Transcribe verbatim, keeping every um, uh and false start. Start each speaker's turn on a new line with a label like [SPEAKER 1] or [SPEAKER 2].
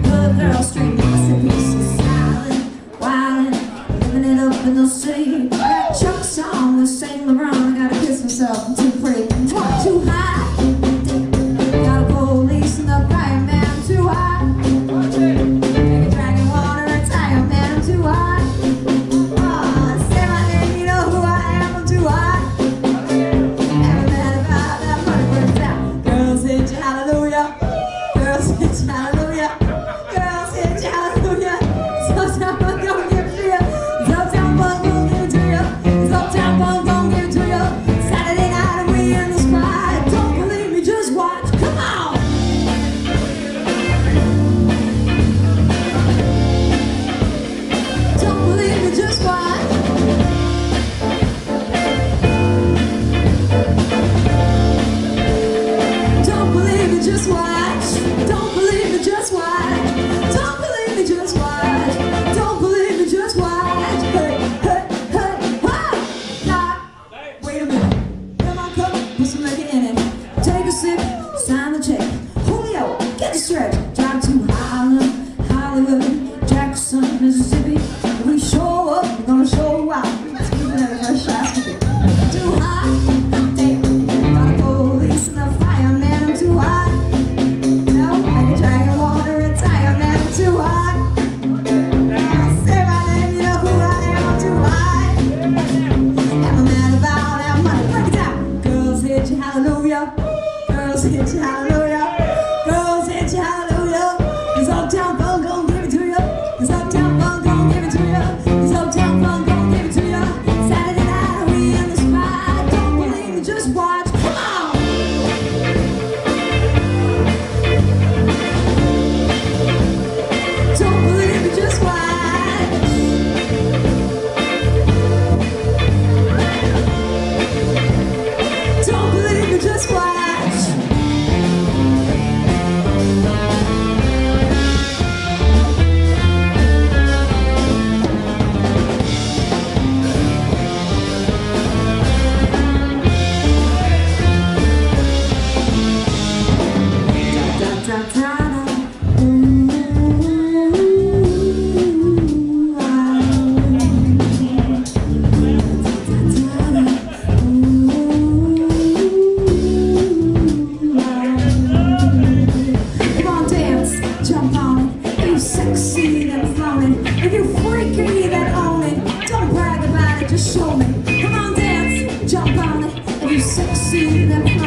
[SPEAKER 1] Good girl, straight masterpieces, silent, wildin', living it up in the city. I got Chuck's on with Saint Laurent. I gotta kiss myself, I'm too pretty, I'm too high. Got a police and the fireman, I'm too high. Take a dragon water and tire, man, I'm too high. Oh, say my name, you know who I am, I'm too high. Never mad about that money works out. Girls hit you, hallelujah. Girls hit you, hallelujah. Girls hit you, hallelujah. Uptown Funk gon' give it to you. Uptown Funk gon' give it to you. Uptown Funk gon' give it to you. Saturday night and we in the spot. Don't believe me, just watch. Come on. Don't believe me, just watch. Don't believe me, just watch. Don't believe me, just watch. Don't believe me, just watch. Don't believe me, just watch. Hey, hey, hey, ha! Stop. Wait a minute. Fill my cup, put some liquor in it. Take a sip, sign the check. Julio, get the stretch. Drive to Harlem, Hollywood, Jackson, Mississippi. When we show up, we're gonna show out. Let's keep it at a fresh shot. Too high, damn. Got a police and a fireman, I'm too high. No, I can drag water and tire, man, I'm too high. Say my name, you know who I am, I'm too high. Am I mad about that money? Break it down. Girls hit you, hallelujah. Girls hit you, hallelujah. Girls hit you, hallelujah. Cause Uptown Funk gon' give it to you. Cause Uptown Funk gon' give it to you. Cause Uptown Funk gon' give it to you. Saturday night, we in the spot. Don't believe me, just watch. Come on. Don't believe me, just watch. Don't believe me, just watch. Da, da, da, da. Ooh, ah. Come on, dance, jump on it. If you sexy, then flown it. If you freaky, then own it. Don't brag about it, just show me. Come on, dance, jump on it. If you sexy, then flown it.